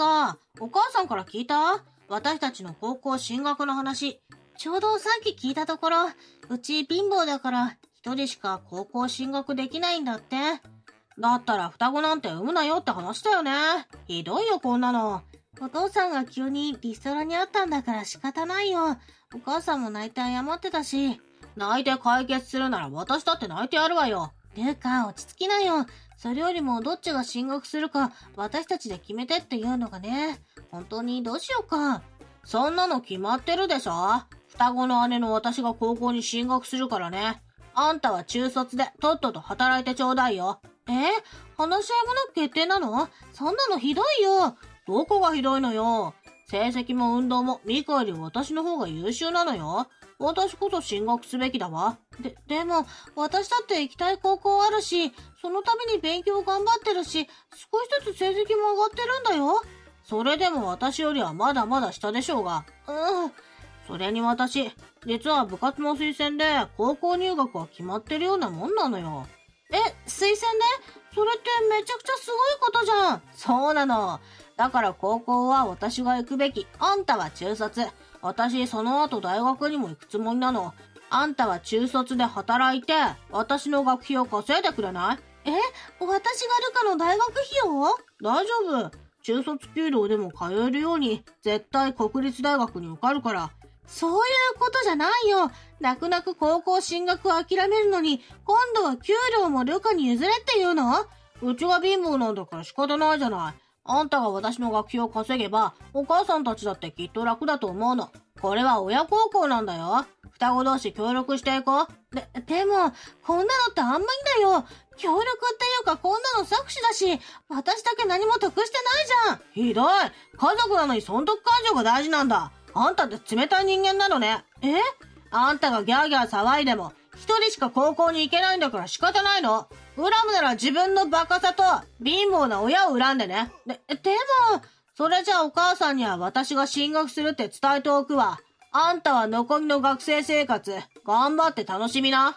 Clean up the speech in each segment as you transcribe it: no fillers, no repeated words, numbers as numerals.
カ、お母さんから聞いた？私たちの高校進学の話。ちょうどさっき聞いたところ、うち貧乏だから一人しか高校進学できないんだって。だったら双子なんて産むなよって話だよね。ひどいよこんなの。お父さんが急にリストラにあったんだから仕方ないよ。お母さんも泣いて謝ってたし。泣いて解決するなら私だって泣いてやるわよ。ルカ、落ち着きなよ。それよりもどっちが進学するか私たちで決めてっていうのがね。本当にどうしようか。そんなの決まってるでしょ。双子の姉の私が高校に進学するからね。あんたは中卒でとっとと働いてちょうだいよ。話し合いもなく決定なの？そんなのひどいよ。どこがひどいのよ。成績も運動もミカより私の方が優秀なのよ。私こそ進学すべきだわ。でも、私だって行きたい高校あるし、そのために勉強頑張ってるし、少しずつ成績も上がってるんだよ。それでも私よりはまだまだ下でしょうが。それに私、実は部活の推薦で高校入学は決まってるようなもんなのよ。推薦で？それってめちゃくちゃすごいことじゃん。そうなの。だから高校は私が行くべき。あんたは中卒。私その後大学にも行くつもりなの。あんたは中卒で働いて、私の学費を稼いでくれない？私がルカの大学費用？大丈夫。中卒給料でも通えるように、絶対国立大学に受かるから。そういうことじゃないよ。泣く泣く高校進学を諦めるのに、今度は給料もルカに譲れって言うの？うちが貧乏なんだから仕方ないじゃない。あんたが私の学費を稼げば、お母さんたちだってきっと楽だと思うの。これは親孝行なんだよ。双子同士協力していこう。でも、こんなのってあんまりだよ。協力っていうかこんなの搾取だし、私だけ何も得してないじゃん。ひどい。家族なのに損得感情が大事なんだ。あんたって冷たい人間なのね。あんたがギャーギャー騒いでも、一人しか高校に行けないんだから仕方ないの。恨むなら自分のバカさと貧乏な親を恨んでね。でも、それじゃあお母さんには私が進学するって伝えておくわ。あんたは残りの学生生活、頑張って楽しみな。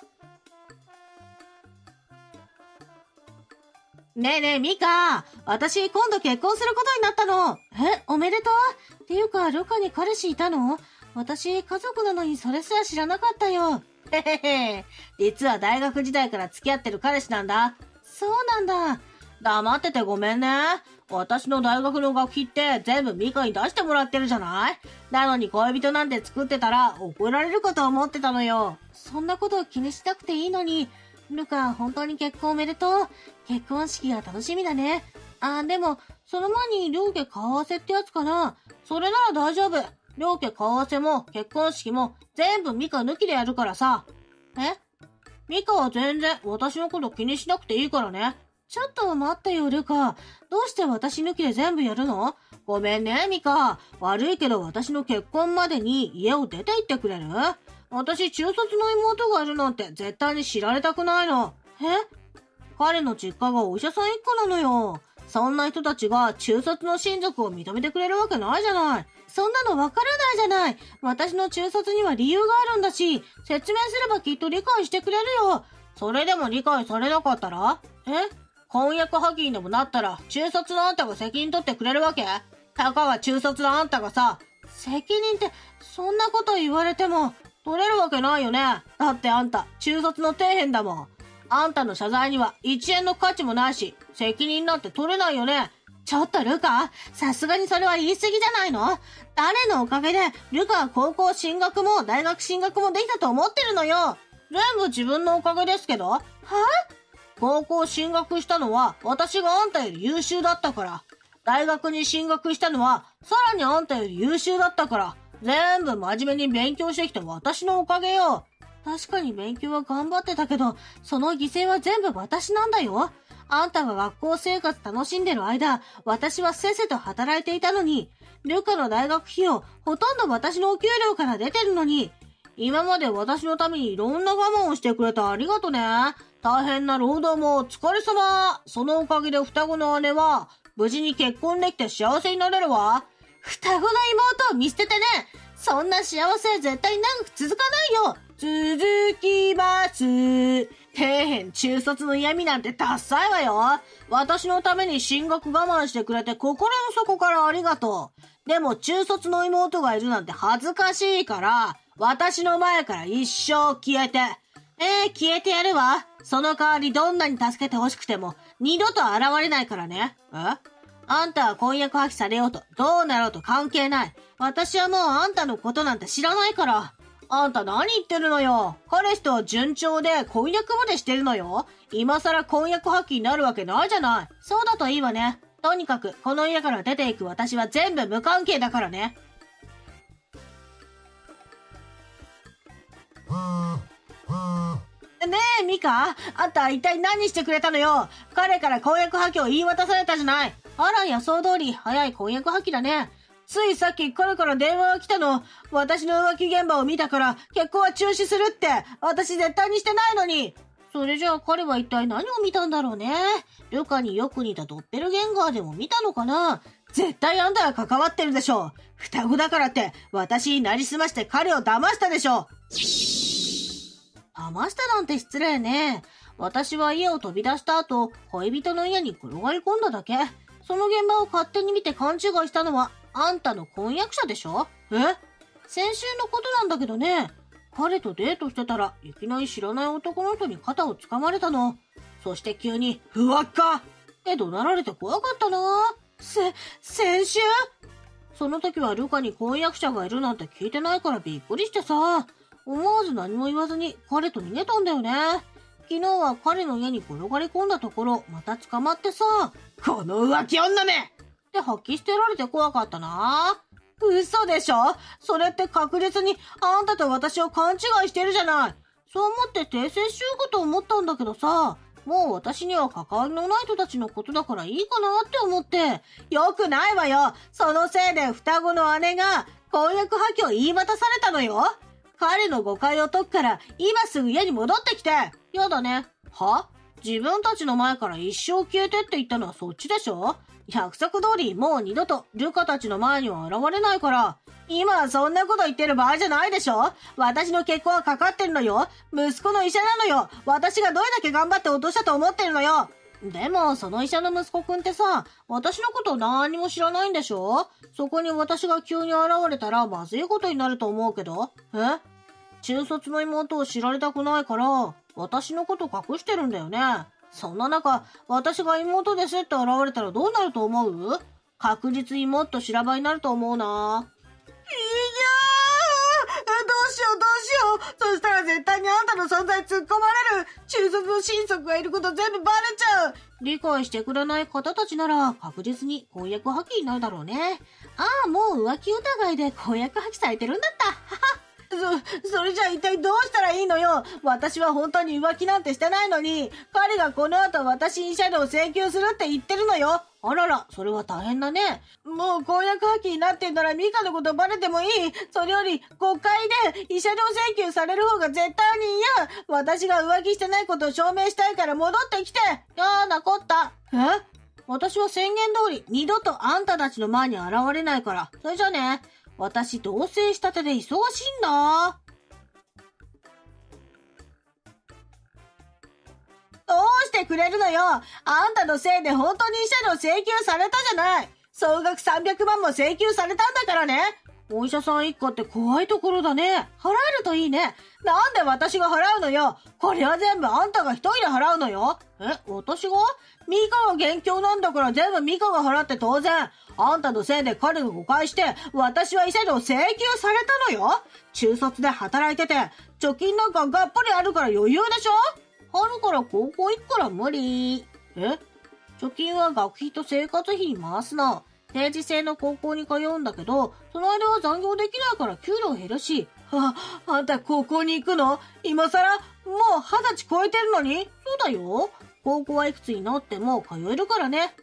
ねえねえ、ミカ。私、今度結婚することになったの。おめでとう。っていうか、ルカに彼氏いたの？私、家族なのにそれすら知らなかったよ。へへへ。実は大学時代から付き合ってる彼氏なんだ。そうなんだ。黙っててごめんね。私の大学の学費って全部ミカに出してもらってるじゃない？なのに恋人なんて作ってたら怒られるかと思ってたのよ。そんなこと気にしなくていいのに。ルカ、本当に結婚おめでとう。結婚式が楽しみだね。でも、その前に両家顔合わせってやつかな。それなら大丈夫。両家顔合わせも結婚式も全部ミカ抜きでやるからさ。ミカは全然私のこと気にしなくていいからね。ちょっと待ってよ、ルカ。どうして私抜きで全部やるの？ごめんね、ミカ。悪いけど私の結婚までに家を出て行ってくれる？私中卒の妹がいるなんて絶対に知られたくないの。彼の実家がお医者さん一家なのよ。そんな人たちが中卒の親族を認めてくれるわけないじゃない。そんなのわからないじゃない。私の中卒には理由があるんだし、説明すればきっと理解してくれるよ。それでも理解されなかったら？婚約破棄にでもなったら中卒のあんたが責任取ってくれるわけ？たかが中卒のあんたがさ、責任ってそんなこと言われても取れるわけないよね。だってあんた中卒の底辺だもん。あんたの謝罪には1円の価値もないし、責任なんて取れないよね。ちょっとルカ、さすがにそれは言い過ぎじゃないの？誰のおかげでルカは高校進学も大学進学もできたと思ってるのよ。全部自分のおかげですけど。高校進学したのは私があんたより優秀だったから。大学に進学したのはさらにあんたより優秀だったから。全部真面目に勉強してきた私のおかげよ。確かに勉強は頑張ってたけど、その犠牲は全部私なんだよ。あんたが学校生活楽しんでる間、私はせっせと働いていたのに、ルカの大学費用、ほとんど私のお給料から出てるのに、今まで私のためにいろんな我慢をしてくれてありがとね。大変な労働もお疲れ様。そのおかげで双子の姉は、無事に結婚できて幸せになれるわ。双子の妹を見捨ててね。そんな幸せ絶対長く続かないよ。続きます。ってへん、中卒の嫌味なんてダッサいわよ。私のために進学我慢してくれて心の底からありがとう。でも中卒の妹がいるなんて恥ずかしいから、私の前から一生消えて。消えてやるわ。その代わりどんなに助けて欲しくても、二度と現れないからね。あんたは婚約破棄されようと、どうなろうと関係ない。私はもうあんたのことなんて知らないから。あんた何言ってるのよ。彼氏と順調で婚約までしてるのよ。今更婚約破棄になるわけないじゃない。そうだといいわね。とにかく、この家から出ていく私は全部無関係だからね。ねえ、ミカ、あんた一体何してくれたのよ。彼から婚約破棄を言い渡されたじゃない。あら、予想通り、早い婚約破棄だね。ついさっき彼から電話が来たの。私の浮気現場を見たから、結婚は中止するって。私絶対にしてないのに。それじゃあ彼は一体何を見たんだろうね。ルカによく似たドッペルゲンガーでも見たのかな。絶対あんたが関わってるでしょ。双子だからって、私になりすまして彼を騙したでしょ。騙したなんて失礼ね。私は家を飛び出した後、恋人の家に転がり込んだだけ。その現場を勝手に見て勘違いしたのは、あんたの婚約者でしょ？先週のことなんだけどね。彼とデートしてたらいきなり知らない男の人に肩を掴まれたの。そして急に、不和かって怒鳴られて怖かったな。先週？その時はルカに婚約者がいるなんて聞いてないからびっくりしてさ。思わず何も言わずに彼と逃げたんだよね。昨日は彼の家に転がり込んだところ、また捕まってさ、この浮気女めって吐き捨てられて怖かったな。嘘でしょ？それって確実にあんたと私を勘違いしてるじゃない。そう思って訂正しようかと思ったんだけどさ、もう私には関わりのない人たちのことだからいいかなって思って。よくないわよ。そのせいで双子の姉が婚約破棄を言い渡されたのよ。彼の誤解を解くから今すぐ家に戻ってきて。やだね。は？自分たちの前から一生消えてって言ったのはそっちでしょ？約束通りもう二度とルカたちの前には現れないから。今はそんなこと言ってる場合じゃないでしょ？私の結婚はかかってるのよ。息子の医者なのよ。私がどれだけ頑張って落としたと思ってるのよ。でも、その医者の息子くんってさ、私のこと何にも知らないんでしょ？そこに私が急に現れたらまずいことになると思うけど。中卒の妹を知られたくないから、私のこと隠してるんだよね。そんな中、私が妹ですって現れたらどうなると思う？確実にもっと修羅場になると思うな。どうしよう。そしたら絶対にあんたの存在突っ込まれる。中卒の親族がいること全部バレちゃう。理解してくれない方たちなら確実に婚約破棄になるだろうね。ああ、もう浮気疑いで婚約破棄されてるんだった。それじゃあ一体どうしたらいいのよ。私は本当に浮気なんてしてないのに、彼がこの後私に慰謝料を請求するって言ってるのよ。あらら、それは大変だね。もう婚約破棄になってんならミカのことバレてもいい。それより誤解で慰謝料請求される方が絶対に嫌。私が浮気してないことを証明したいから戻ってきて。やだこった。私は宣言通り二度とあんたたちの前に現れないから。それじゃね。私同棲したてで忙しいんだ。どうしてくれるのよ。あんたのせいで本当に慰謝料請求されたじゃない。総額300万も請求されたんだからね。お医者さん一家って怖いところだね。払えるといいね。なんで私が払うのよ。これは全部あんたが一人で払うのよ。私が？ミカが元凶なんだから全部ミカが払って当然。あんたのせいで彼が誤解して、私は慰謝料請求されたのよ。中卒で働いてて、貯金なんかがっぽりあるから余裕でしょ？春から高校行くから無理。貯金は学費と生活費に回すの。定時制の高校に通うんだけど、その間は残業できないから給料減るし。あんた高校に行くの？今更？もう20歳超えてるのに？そうだよ。高校はいくつになっても通えるからね。バカ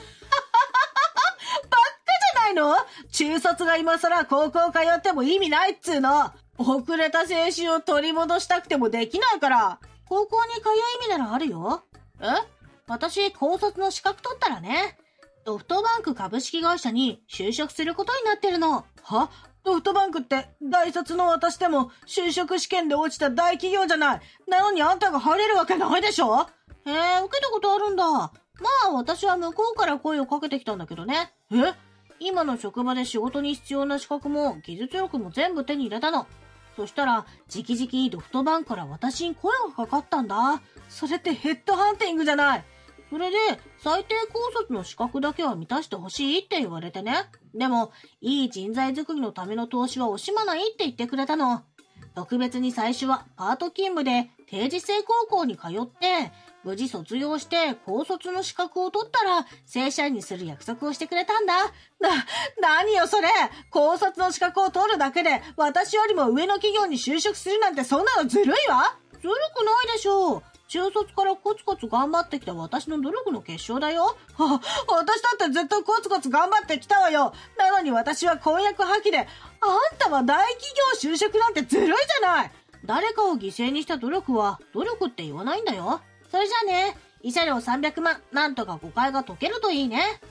じゃないの？中卒が今更高校通っても意味ないっつーの。遅れた青春を取り戻したくてもできないから。高校に通う意味ならあるよ。私、高卒の資格取ったらね。ソフトバンク株式会社に就職することになってるの。 ソフトバンクって大卒の私でも就職試験で落ちた大企業じゃない。なのにあんたが入れるわけないでしょ。 受けたことあるんだ。まあ私は向こうから声をかけてきたんだけどね。今の職場で仕事に必要な資格も技術力も全部手に入れたの。そしたら直々ソフトバンクから私に声がかかったんだ。 それってヘッドハンティングじゃない。 それで最低高卒の資格だけは満たしてほしいって言われてね。でもいい人材作りのための投資は惜しまないって言ってくれたの。特別に最初はパート勤務で定時制高校に通って無事卒業して高卒の資格を取ったら正社員にする約束をしてくれたんだ。 何よそれ。高卒の資格を取るだけで私よりも上の企業に就職するなんてそんなのずるいわ。 ずるくないでしょう。中卒からコツコツ頑張ってきた私の努力の結晶だよ。 私だってずっとコツコツ頑張ってきたわよ。なのに私は婚約破棄で、あんたは大企業就職なんてずるいじゃない。 誰かを犠牲にした努力は努力って言わないんだよ。それじゃあね、慰謝料300万、なんとか誤解が解けるといいね。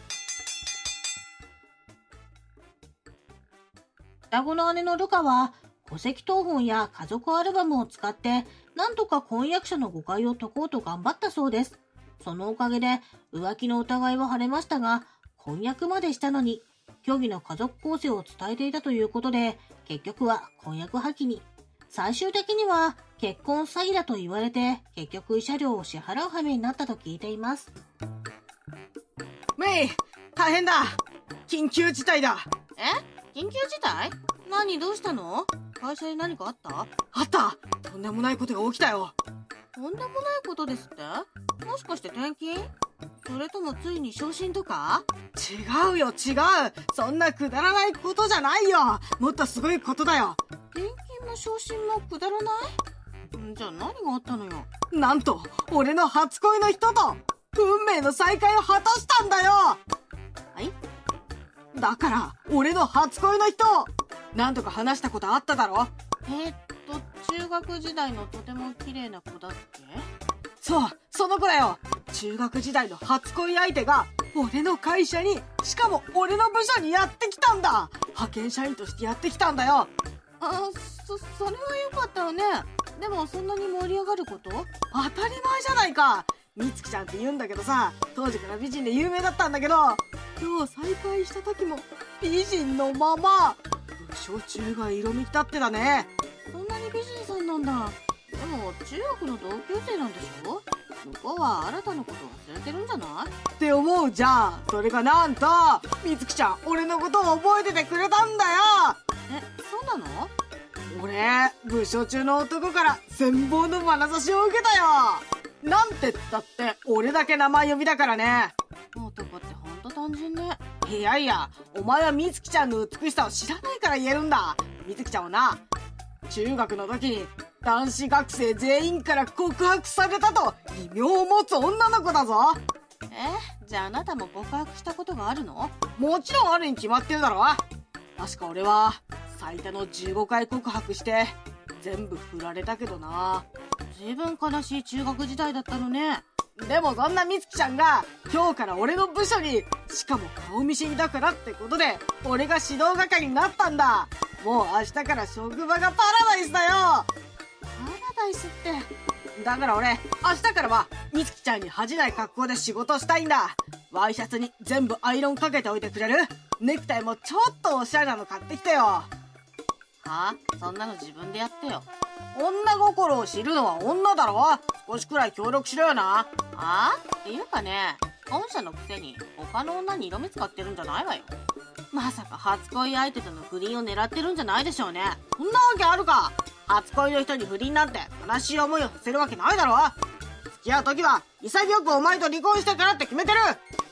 双子の姉のルカは、戸籍謄本や家族アルバムを使って、なんとか婚約者の誤解を解こうと頑張ったそうです。そのおかげで、浮気の疑いは晴れましたが、婚約までしたのに、虚偽の家族構成を伝えていたということで、結局は婚約破棄に。最終的には、結婚詐欺だと言われて、結局慰謝料を支払う羽目になったと聞いています。 メイ、大変だ。緊急事態だ。 緊急事態？何どうしたの？会社に何かあった？ あった。とんでもないことが起きたよ。 とんでもないことですって？もしかして転勤？それともついに昇進とか？ 違うよ違う。そんなくだらないことじゃないよ。もっとすごいことだよ。 転勤も昇進もくだらない？じゃあ何があったのよ。 なんと俺の初恋の人と運命の再会を果たしたんだよ。 はい？ だから俺の初恋の人、何とか話したことあっただろ。 中学時代のとても綺麗な子だっけ？ そう、その子だよ。中学時代の初恋相手が俺の会社に、しかも俺の部署にやってきたんだ。派遣社員としてやってきたんだよ。 それはよかったよね。でもそんなに盛り上がること？ 当たり前じゃないか。みつきちゃんって言うんだけどさ、当時から美人で有名だったんだけど、今日再会した時も美人のまま。部署中が色めきたってだね。 そんなに美人さんなんだ。でも中学の同級生なんでしょ？向こうは新たなこと忘れてるんじゃない？ って思うじゃん。それがなんとみつきちゃん俺のことを覚えててくれたんだよ。 そうなの？ 俺部署中の男から羨望の眼差しを受けたよ。なんてったって俺だけ名前呼びだからね。 男ってほんと単純ね。 いやいや、お前はみつきちゃんの美しさを知らないから言えるんだ。みつきちゃんはな、中学の時に男子学生全員から告白されたと異名を持つ女の子だぞ。 じゃああなたも告白したことがあるの？ もちろんあるに決まってるだろ。確か俺は最多の15回告白して全部振られたけどな。 随分悲しい中学時代だったのね。 でもそんなみつきちゃんが今日から俺の部署に、しかも顔見知りだからってことで俺が指導係になったんだ。もう明日から職場がパラダイスだよ。 パラダイスって？ だから俺明日からはみつきちゃんに恥じない格好で仕事したいんだ。ワイシャツに全部アイロンかけておいてくれる？ネクタイもちょっとおしゃれなの買ってきてよ。 そんなの自分でやってよ。 女心を知るのは女だろ。少しくらい協力しろよな。 っていうかね、本社のくせに他の女に色目使ってるんじゃないわよ。まさか初恋相手との不倫を狙ってるんじゃないでしょうね。 そんなわけあるか。初恋の人に不倫なんて悲しい思いをさせるわけないだろ。付き合う時は潔くお前と離婚してからって決めてる。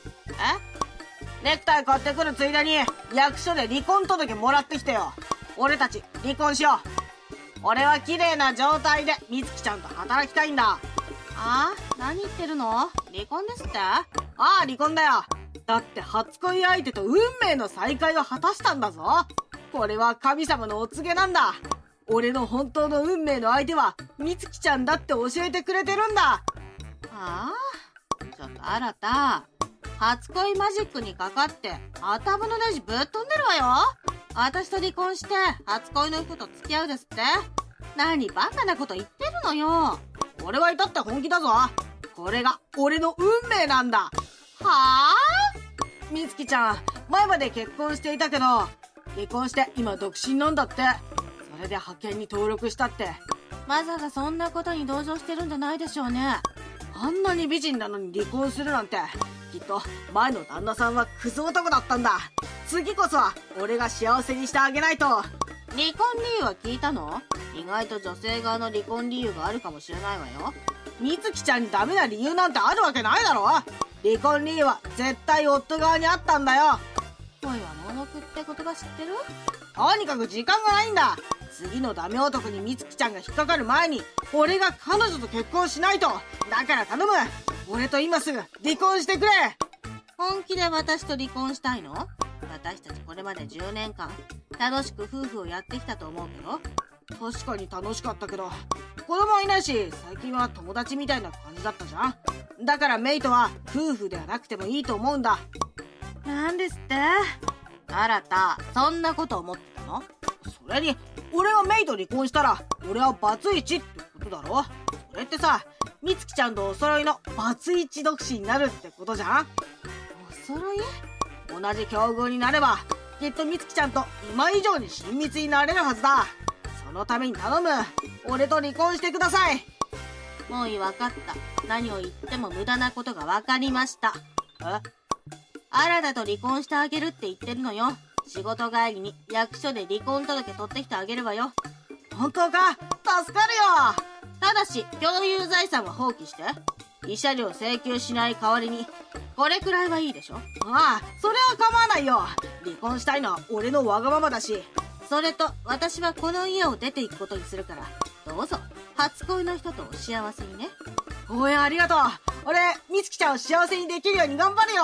ネクタイ買ってくるついでに役所で離婚届もらってきてよ。俺たち離婚しよう。俺は綺麗な状態でみつきちゃんと働きたいんだ。 何言ってるの？離婚ですって？ 離婚だよ。だって初恋相手と運命の再会を果たしたんだぞ。これは神様のお告げなんだ。俺の本当の運命の相手はみつきちゃんだって教えてくれてるんだ。 ちょっと初恋マジックにかかって頭のネジぶっ飛んでるわよ。 私と離婚して初恋の人と付き合うですって？何バカなこと言ってるのよ。 俺は至って本気だぞ。これが俺の運命なんだ。 はあ？ みつきちゃん、前まで結婚していたけど、離婚して今独身なんだって。それで派遣に登録したって。 まさかそんなことに同情してるんじゃないでしょうね。 あんなに美人なのに離婚するなんて、きっと前の旦那さんはクズ男だったんだ。次こそは俺が幸せにしてあげないと。 離婚理由は聞いたの？意外と女性側の離婚理由があるかもしれないわよ。 みつきちゃんにダメな理由なんてあるわけないだろ。離婚理由は絶対夫側にあったんだよ。 恋は盲目って言葉知ってる？ とにかく時間がないんだ。次のダメ男にみつきちゃんが引っかかる前に俺が彼女と結婚しないと。だから頼む、俺と今すぐ離婚してくれ。 本気で私と離婚したいの？私たちこれまで10年間楽しく夫婦をやってきたと思うけど。 確かに楽しかったけど、子供いないし最近は友達みたいな感じだったじゃん。だからメイとは夫婦ではなくてもいいと思うんだ。 なんですって？あらた、そんなこと思ってたの？ それに俺がメイと離婚したら俺はバツイチってことだろ。それってさ、みつきちゃんとお揃いのバツイチ独身になるってことじゃん。 お揃い？ 同じ境遇になればきっとみつきちゃんと今以上に親密になれるはずだ。そのために頼む、俺と離婚してください。 もういい、分かった。何を言っても無駄なことが分かりました。新たと離婚してあげるって言ってるのよ。仕事帰りに役所で離婚届取ってきてあげるわよ。 本当か？助かるよ。 ただし共有財産は放棄して。慰謝料請求しない代わりにこれくらいはいいでしょ？ ああ、それは構わないよ。離婚したいのは俺のわがままだし。 それと私はこの家を出ていくことにするから、どうぞ初恋の人とお幸せにね。 応援ありがとう。俺みつきちゃんを幸せにできるように頑張るよ。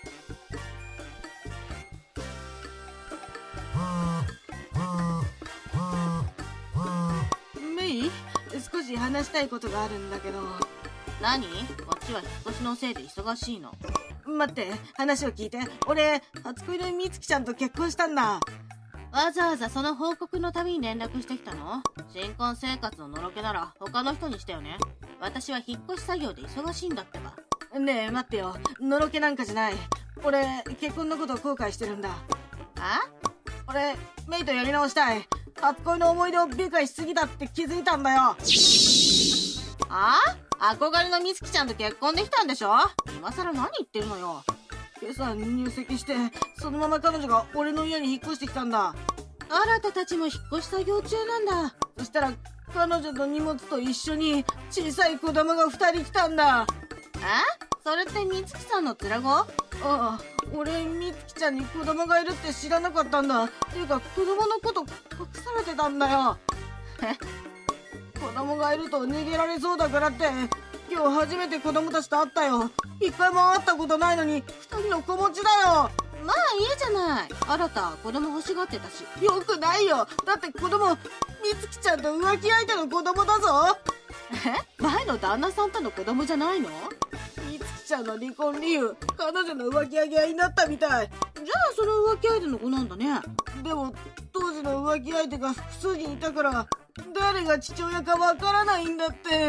メイ、少し話したいことがあるんだけど。 何？こっちは引っ越しのせいで忙しいの。 待って、話を聞いて。俺初恋のみつきちゃんと結婚したんだ。 わざわざその報告のために連絡してきたの？新婚生活ののろけなら他の人にしてよね。私は引っ越し作業で忙しいんだってば。 ねえ待ってよ、のろけなんかじゃない。俺結婚のことを後悔してるんだ。 あ？ 俺メイとやり直したい。初恋の思い出を美化しすぎたって気づいたんだよ。 あ？憧れのみつきちゃんと結婚できたんでしょ？今更何言ってるのよ。 今朝入籍してそのまま彼女が俺の家に引っ越してきたんだ。 新たちも引っ越し作業中なんだ。 そしたら彼女の荷物と一緒に小さい子供が2人来たんだ。 それってみつきさんの連れ子？ ああ、俺みつきちゃんに子供がいるって知らなかったんだ。っていうか子供のこと隠されてたんだよ。子供がいると逃げられそうだからって今日初めて子供たちと会ったよ。一回も会ったことないのに2人の子持ちだよ。 まあいいじゃない。新た子供欲しがってたし。 よくないよ。だって子供みつきちゃんと浮気相手の子供だぞ。 前の旦那さんとの子供じゃないの？ みつきちゃんの離婚理由、彼女の浮気上げ合いになったみたい。 じゃあその浮気相手の子なんだね。 でも当時の浮気相手が複数人いたから誰が父親かわからないんだって。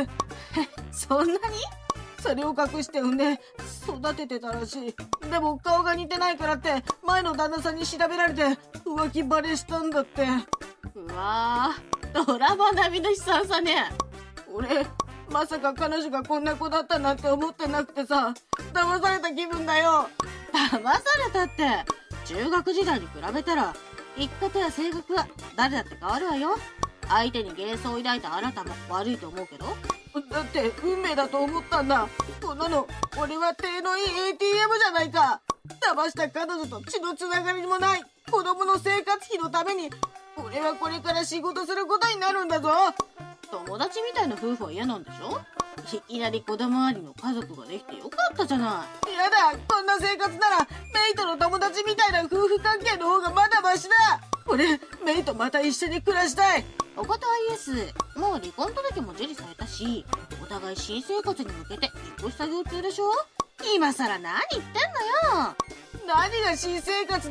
そんなに？ それを隠して産んで育ててたらしい。でも顔が似てないからって前の旦那さんに調べられて浮気バレしたんだって。 うわー、ドラマ並みの悲惨さね。 俺まさか彼女がこんな子だったなんて思ってなくてさ、騙された気分だよ。 騙されたって、中学時代に比べたら生き方や性格は誰だって変わるわよ。相手に幻想を抱いたあなたも悪いと思うけど。 だって運命だと思ったんだ。こんなの俺は手のいい ATM じゃないか。騙した彼女と血のつながりもない子供の生活費のために俺はこれから仕事することになるんだぞ。 友達みたいな夫婦は嫌なんでしょ？いきなり子供ありの家族ができてよかったじゃない。 やだ、こんな生活ならメイとの友達みたいな夫婦関係の方がまだマシだ。俺メイとまた一緒に暮らしたい。 お断りです。もう離婚届も受理されたし、お互い新生活に向けて引っ越し作業中でしょ？今さら何言ってんのよ。 何が新生活だ。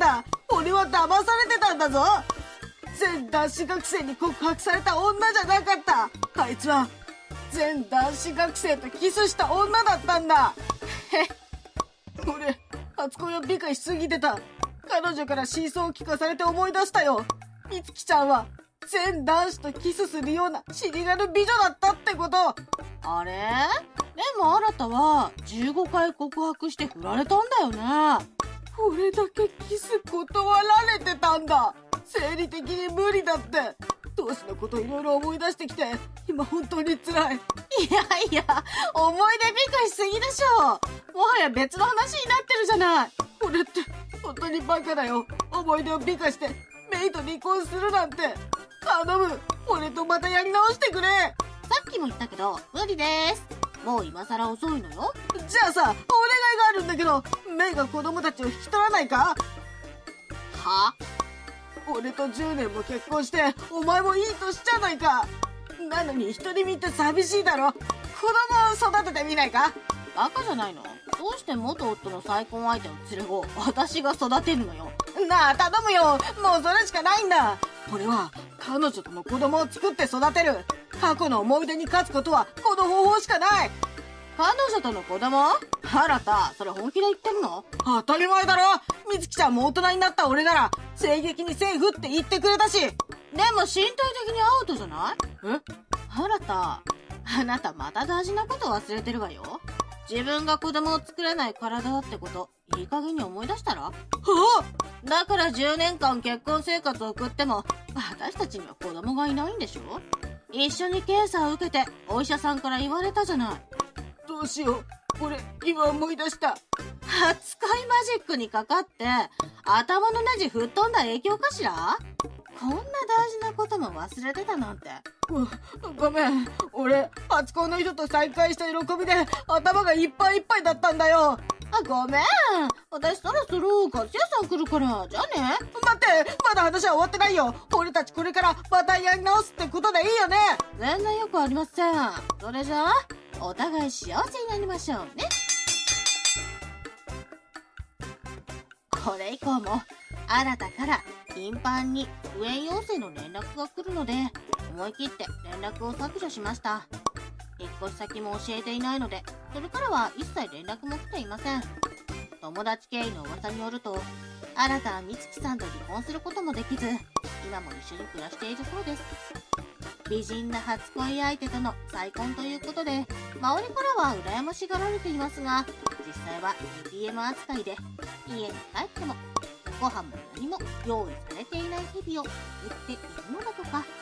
俺は騙されてたんだぞ。全男子学生に告白された女じゃなかった。あいつは全男子学生とキスした女だったんだ。俺、初恋を美化しすぎてた。彼女から真相を聞かされて思い出したよ。みつきちゃんは全男子とキスするような尻軽美女だったってこと。 あれ？でも新は15回告白して振られたんだよね。 俺だけキス断られてたんだ。生理的に無理だって。当時のこといろいろ思い出してきて、今本当に辛い。 いやいや、思い出美化しすぎでしょ。もはや別の話になってるじゃない。 俺って本当にバカだよ。思い出を美化してメイと離婚するなんて。頼む、俺とまたやり直してくれ。 さっきも言ったけど無理です。もう今更遅いのよ。 じゃあさ、お願いがあるんだけど、メイが子供たちを引き取らないか？ は？ 俺と10年も結婚して、お前もいい年じゃないか。なのに独り身って寂しいだろ。子供を育ててみないか？ バカじゃないの？どうして元夫の再婚相手を連れ子、私が育てるのよ。 なあ、頼むよ。もうそれしかないんだ。俺は彼女との子供を作って育てる。過去の思い出に勝つことはこの方法しかない。 彼女との子供？新た、それ本気で言ってるの？ 当たり前だろ。みつきちゃんも大人になった俺なら性的にセーフって言ってくれたし。 でも身体的にアウトじゃない？新た、あなたまた大事なこと忘れてるわよ。自分が子供を作れない体だってこと、いい加減に思い出したら？だから10年間結婚生活を送っても、私たちには子供がいないんでしょ？一緒に検査を受けて、お医者さんから言われたじゃない。 どうしよう。俺、今思い出した。 初恋マジックにかかって、頭のネジ吹っ飛んだ影響かしら？こんな大事なことも忘れてたなんて。 ごめん。俺、初恋の人と再会した喜びで頭がいっぱいいっぱいだったんだよ。 ごめん。私そろそろカツヤさん来るから、じゃあね。 待って、まだ話は終わってないよ。俺たちこれからまたやり直すってことでいいよね？ 全然よくありません。それじゃあ、お互い幸せになりましょうね。これ以降も、新たから頻繁に復縁要請の連絡が来るので、思い切って連絡を削除しました。引っ越し先も教えていないので、それからは一切連絡も来ていません。友達経緯の噂によると、新たは美月さんと離婚することもできず、今も一緒に暮らしているそうです。美人な初恋相手との再婚ということで、周りからは羨ましがられていますが、実際は ATM 扱いで、家に帰っても、ご飯も何も用意されていない日々を送っているのだとか。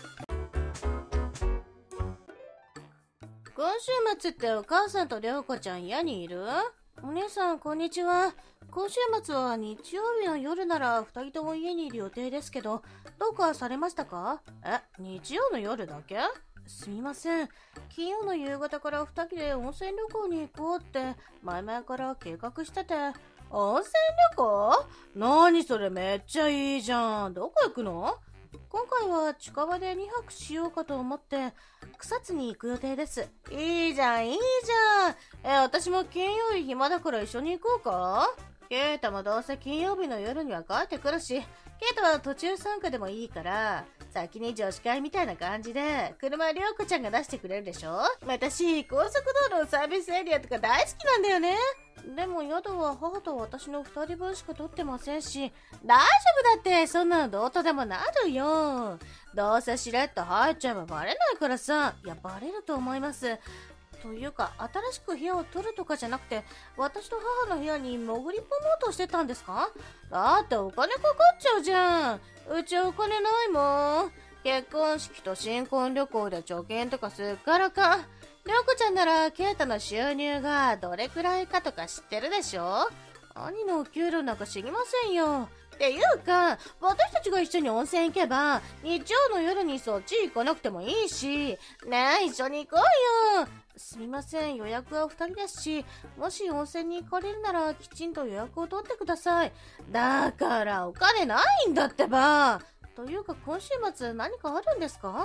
今週末ってお母さんと涼子ちゃん家にいる？お姉さんこんにちは。今週末は日曜日の夜なら2人とも家にいる予定ですけど、どうかされましたか？日曜の夜だけ？すみません。金曜の夕方から2人で温泉旅行に行こうって前々から計画してて。温泉旅行？何それ、めっちゃいいじゃん。どこ行くの？今回は近場で2泊しようかと思って草津に行く予定です。いいじゃんいいじゃん。私も金曜日暇だから一緒に行こうか？ケイタもどうせ金曜日の夜には帰ってくるし、ケイタは途中参加でもいいから先に女子会みたいな感じで車りょうこちゃんが出してくれるでしょ。私高速道路のサービスエリアとか大好きなんだよね。でも宿は母と私の2人分しか取ってませんし、大丈夫だって、そんなのどうとでもなるよ。どうせしれっと入っちゃえばバレないからさ。いや、バレると思います。というか、新しく部屋を取るとかじゃなくて、私と母の部屋に潜り込もうとしてたんですか？だってお金かかっちゃうじゃん。うちお金ないもん。結婚式と新婚旅行で貯金とかすっからかん。りょうこちゃんならケイタの収入がどれくらいかとか知ってるでしょ？兄のお給料なんか知りませんよ。っていうか、私たちが一緒に温泉行けば、日曜の夜にそっち行かなくてもいいし、ねえ、一緒に行こうよ。すみません、予約は2人ですし、もし温泉に行かれるならきちんと予約を取ってください。だからお金ないんだってば。というか今週末何かあるんですか？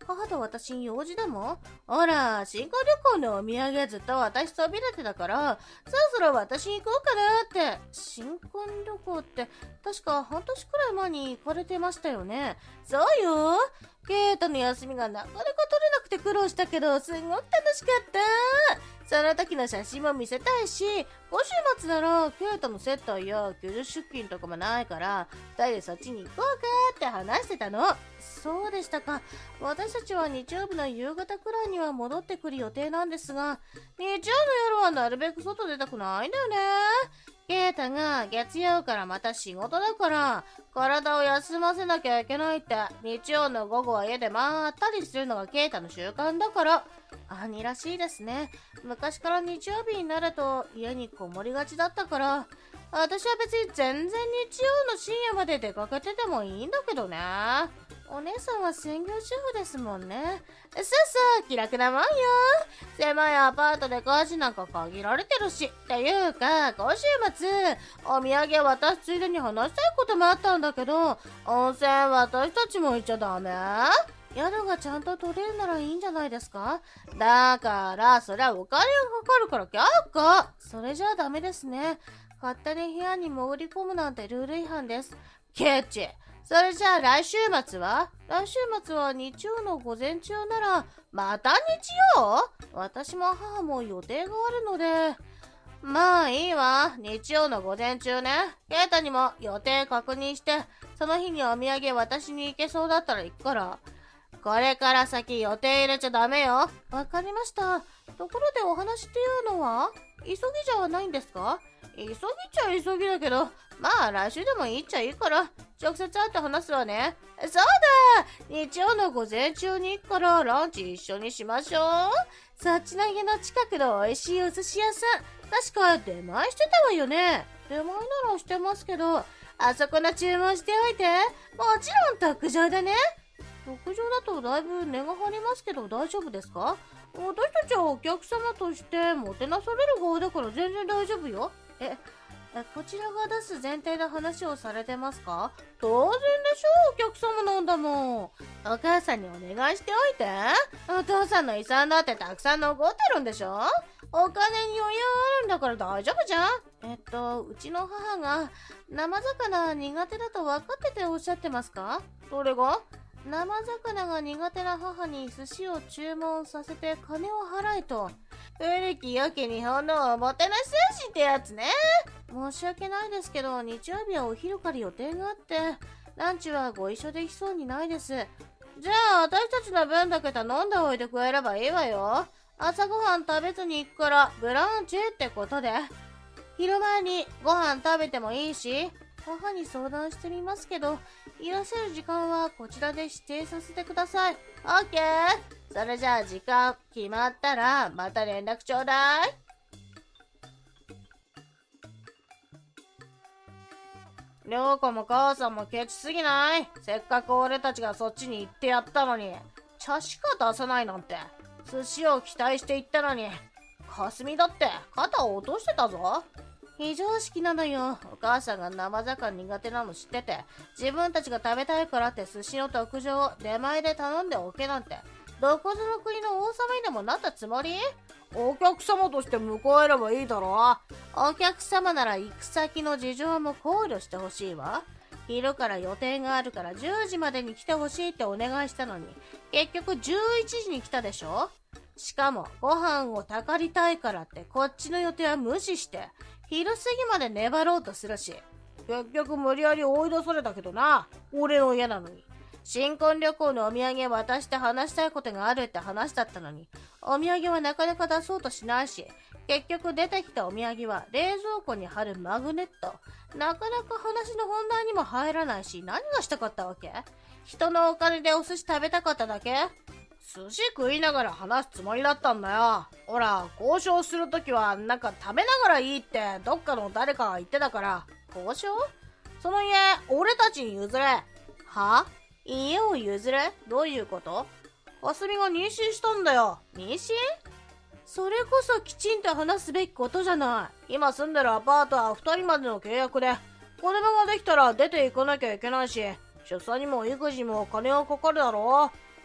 母と私に用事でも？ほら、新婚旅行のお土産ずっと私とびれてたから、そろそろ私に行こうかなって。新婚旅行って、確か半年くらい前に行かれてましたよね。そうよ。ケイタの休みがなかなか取れなくて苦労したけど、すごく楽しかった。その時の写真も見せたいし、今週末ならケイタの接待や休日出勤とかもないから、二人でそっちに行こうかって話してたの。そうでしたか。私たちは日曜日の夕方くらいには戻ってくる予定なんですが、日曜の夜はなるべく外出たくないんだよね。ケイタが月曜からまた仕事だから、体を休ませなきゃいけないって、日曜の午後は家でまったりするのがケイタの習慣だから。兄らしいですね。昔から日曜日になると家にこもりがちだったから、私は別に全然日曜の深夜まで出かけててもいいんだけどね。お姉さんは専業主婦ですもんね。そうそう、気楽なもんよ。狭いアパートで家事なんか限られてるし。っていうか、今週末、お土産渡すついでに話したいこともあったんだけど、温泉私たちも行っちゃダメ？宿がちゃんと取れるならいいんじゃないですか？だから、そりゃお金がかかるから却下。それじゃあダメですね。勝手に部屋に潜り込むなんてルール違反です。ケチ。それじゃあ来週末は？来週末は日曜の午前中なら、また日曜？私も母も予定があるので。まあいいわ。日曜の午前中ね。ケイタにも予定確認して、その日にお土産私に行けそうだったら行くから。これから先予定入れちゃダメよ。わかりました。ところでお話っていうのは急ぎじゃないんですか？急ぎっちゃ急ぎだけど、まあ来週でもいいっちゃいいから、直接会って話すわね。そうだ！日曜の午前中に行くからランチ一緒にしましょう。そっちの家の近くの美味しいお寿司屋さん、確か出前してたわよね。出前ならしてますけど、あそこの注文しておいて。もちろん特上だね。特上だとだいぶ値が張りますけど大丈夫ですか？私たちはお客様としてもてなされる側だから全然大丈夫よ。こちらが出す前提で話をされてますか？当然でしょ、お客様なんだもん。お母さんにお願いしておいて。お父さんの遺産だってたくさん残ってるんでしょ？お金に余裕あるんだから大丈夫じゃん。うちの母が生魚苦手だと分かってておっしゃってますか？どれが？生魚が苦手な母に寿司を注文させて金を払えと。古き良き日本のおもてなし精神ってやつね。申し訳ないですけど、日曜日はお昼から予定があって、ランチはご一緒できそうにないです。じゃあ、私たちの分だけ頼んでおいてくれればいいわよ。朝ごはん食べずに行くから、ブランチってことで。昼前にご飯食べてもいいし、母に相談してみますけど、いらっしゃる時間はこちらで指定させてください。オッケー。それじゃあ時間決まったらまた連絡ちょうだい。りょうこも母さんもケチすぎない？せっかく俺たちがそっちに行ってやったのに、茶しか出さないなんて。寿司を期待して行ったのに、かすみだって肩を落としてたぞ。非常識なのよ。お母さんが生魚苦手なの知ってて、自分たちが食べたいからって寿司の特上を出前で頼んでおけなんて、どこぞの国の王様にでもなったつもり？お客様として迎えればいいだろ。お客様なら行く先の事情も考慮してほしいわ。昼から予定があるから10時までに来てほしいってお願いしたのに、結局11時に来たでしょ？しかもご飯をたかりたいからってこっちの予定は無視して、昼過ぎまで粘ろうとするし、結局無理やり追い出されたけどな。俺の家なのに。新婚旅行のお土産渡して話したいことがあるって話だったのに、お土産はなかなか出そうとしないし、結局出てきたお土産は冷蔵庫に貼るマグネット。なかなか話の本題にも入らないし、何がしたかったわけ？人のお金でお寿司食べたかっただけ？寿司食いながら話すつもりだったんだよ。ほら、交渉するときはなんか食べながらいいってどっかの誰かが言ってたから。交渉？その家、俺たちに譲れ。は？家を譲れ？どういうこと？かすみが妊娠したんだよ。妊娠？それこそきちんと話すべきことじゃない。今住んでるアパートは2人までの契約で、子供ができたら出ていかなきゃいけないし、出産にも育児にも金はかかるだろう。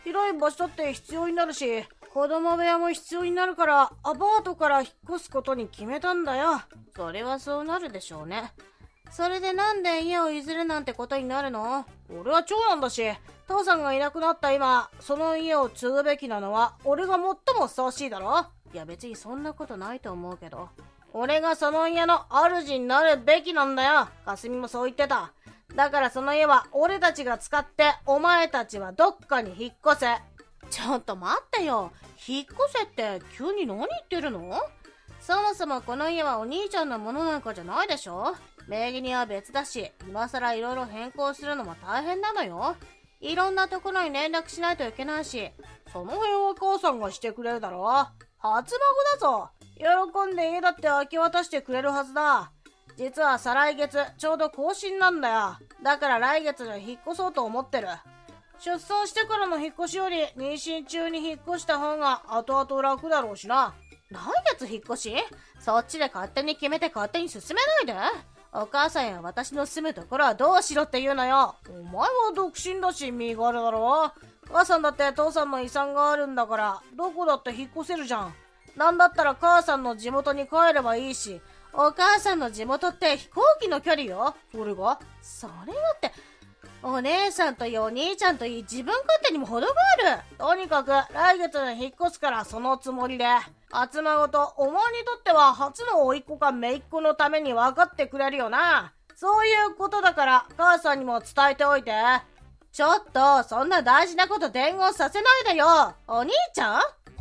広い場所だって必要になるし、子供部屋も必要になるから、アパートから引っ越すことに決めたんだよ。 それはそうなるでしょうね。それでなんで家を譲るなんてことになるの？ 俺は長男だし、父さんがいなくなった今、その家を継ぐべきなのは俺が最もふさわしいだろ。 いや別にそんなことないと思うけど。 俺がその家の主になるべきなんだよ。かすみもそう言ってた。だからその家は俺たちが使って、お前たちはどっかに引っ越せ。 ちょっと待ってよ。引っ越せって急に何言ってるの？そもそもこの家はお兄ちゃんのものなんかじゃないでしょ？名義人は別だし、今更いろいろ変更するのも大変なのよ。いろんなところに連絡しないといけないし。 その辺は母さんがしてくれるだろ。初孫だぞ。喜んで家だって明け渡してくれるはずだ。実は再来月ちょうど更新なんだよ。だから来月に引っ越そうと思ってる。出産してからの引っ越しより妊娠中に引っ越した方が後々楽だろうしな。 来月引っ越し？そっちで勝手に決めて勝手に進めないで。お母さんや私の住むところはどうしろって言うのよ。 お前は独身だし身軽だろ。母さんだって父さんの遺産があるんだから、どこだって引っ越せるじゃん。なんだったら母さんの地元に帰ればいいし。 お母さんの地元って飛行機の距離よ。 それが？ それだって、お姉さんといいお兄ちゃんといい自分勝手にも程がある。 とにかく来月に引っ越すからそのつもりで。初孫とお前にとっては初の甥っ子か姪っ子のために分かってくれるよな。そういうことだから母さんにも伝えておいて。 ちょっと、そんな大事なこと伝言させないでよ。お兄ちゃん？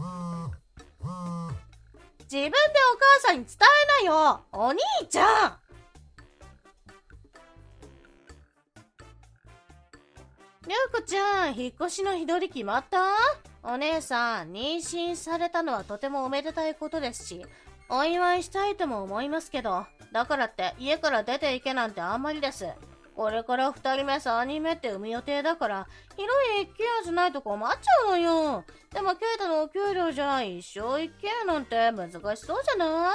自分でお母さんに伝えなよ。お兄ちゃん。りょうこちゃん、引っ越しの日取り決まった？お姉さん、妊娠されたのはとてもおめでたいことですし、お祝いしたいとも思いますけど、だからって家から出ていけなんてあんまりです。これから2人目3人目って産む予定だから、広い一軒家じゃないと困っちゃうのよ。でもケイタのお給料じゃ一生一軒家なんて難しそうじゃない？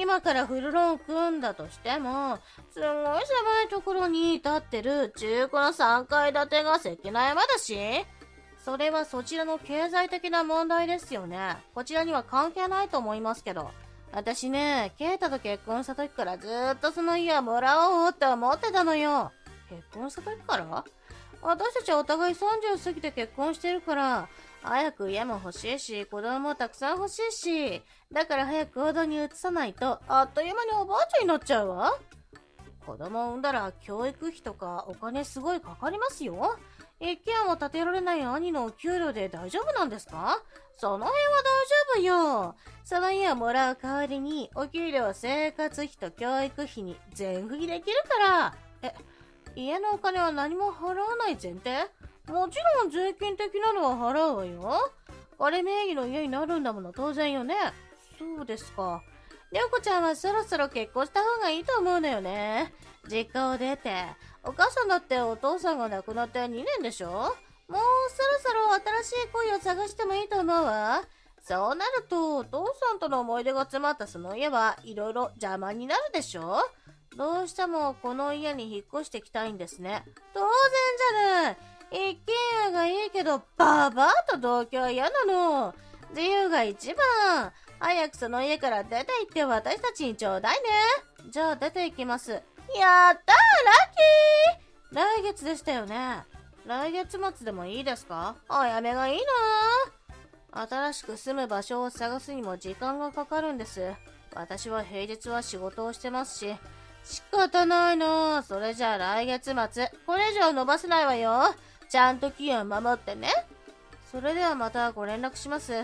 今からフルローン組んだとしても、すごい狭いところに建ってる中古の3階建てが関の山だし、それはそちらの経済的な問題ですよね。こちらには関係ないと思いますけど。私ね、ケイタと結婚した時からずーっとその家はもらおうって思ってたのよ。結婚した時から？私たちはお互い30過ぎて結婚してるから、早く家も欲しいし、子供もたくさん欲しいし、だから早く行動に移さないと、あっという間におばあちゃんになっちゃうわ。子供を産んだら教育費とかお金すごいかかりますよ。一軒家も建てられない兄のお給料で大丈夫なんですか？その辺は大丈夫よ。その家をもらう代わりに、お給料、生活費と教育費に全振りできるから。家のお金は何も払わない前提？もちろん税金的なのは払うわよ。これ名義の家になるんだもの当然よね。そうですか。りょうこちゃんはそろそろ結婚した方がいいと思うのよね。実家を出て。お母さんだってお父さんが亡くなって2年でしょ？もうそろそろ新しい恋を探してもいいと思うわ。そうなると、お父さんとの思い出が詰まったその家はいろいろ邪魔になるでしょ？どうしてもこの家に引っ越してきたいんですね。当然じゃない。一軒家がいいけど、ババアと同居は嫌なの。自由が一番。早くその家から出て行って私たちにちょうだいね。じゃあ出て行きます。やったー、ラッキー！来月でしたよね。来月末でもいいですか？おやめがいいな。新しく住む場所を探すにも時間がかかるんです。私は平日は仕事をしてますし。仕方ないな。それじゃあ来月末、これ以上伸ばせないわよ。ちゃんと期限を守ってね。それではまたご連絡します。りょう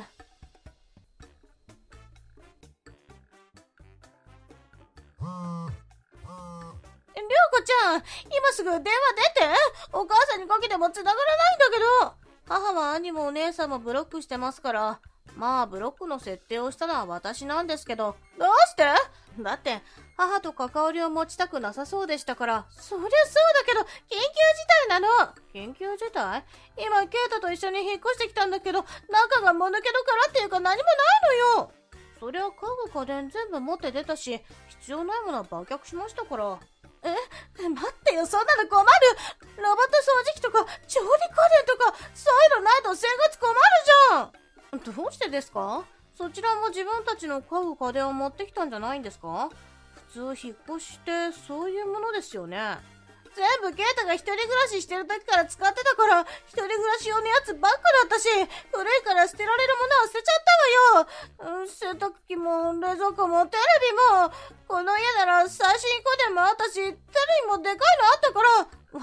こちゃん、今すぐ電話出て。お母さんにかけても繋がらないんだけど。母は兄もお姉さんもブロックしてますから。まあブロックの設定をしたのは私なんですけど。どうして？だって母と関わりを持ちたくなさそうでしたから。そりゃそうだけど緊急事態なの。緊急事態？今ケイタと一緒に引っ越してきたんだけど、中がもぬけの殻っていうか何もないのよ。そりゃ家具家電全部持って出たし、必要ないものは売却しましたから。 待ってよ、そんなの困る。ロボット掃除機とか調理家電とかそういうのないと生活困るじゃん。どうしてですか？そちらも自分たちの家具家電を持ってきたんじゃないんですか？普通引っ越しってそういうものですよね。全部ケイタが一人暮らししてる時から使ってたから、一人暮らし用のやつばっかだったし、古いから捨てられるものは捨てちゃったわよ。洗濯機も冷蔵庫もテレビも、この家なら最新家電もあったし、テレビもでかいのあったから、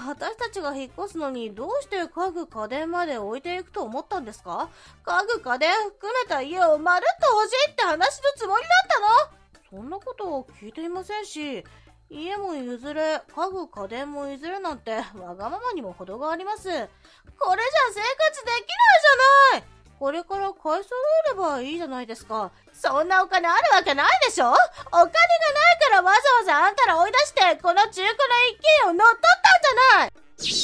私たちが引っ越すのにどうして家具家電まで置いていくと思ったんですか？家具家電含めた家をまるっと欲しいって話のつもりだったの？そんなことを聞いていませんし、家も譲れ、家具家電も譲れなんてわがままにも程があります。これじゃ生活できないじゃない。これから買い揃えればいいじゃないですか。そんなお金あるわけないでしょ？お金がないからわざわざあんたら追い出してこの中古の一軒家を乗っ取ったんじゃない。